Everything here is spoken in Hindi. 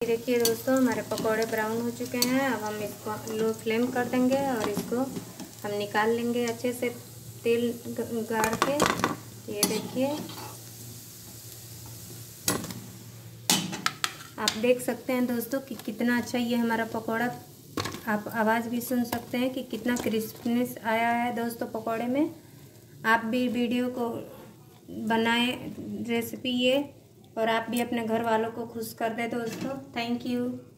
देखिए दोस्तों, हमारे पकोड़े ब्राउन हो चुके हैं। अब हम इसको लो फ्लेम कर देंगे और इसको हम निकाल लेंगे अच्छे से तेल गाड़ के। ये देखिए, आप देख सकते हैं दोस्तों कि कितना अच्छा ये हमारा पकोड़ा, आप आवाज़ भी सुन सकते हैं कि कितना क्रिस्पनेस आया है दोस्तों पकोड़े में। आप भी वीडियो को बनाएं रेसिपी ये, और आप भी अपने घर वालों को खुश कर दें दोस्तों। Thank you.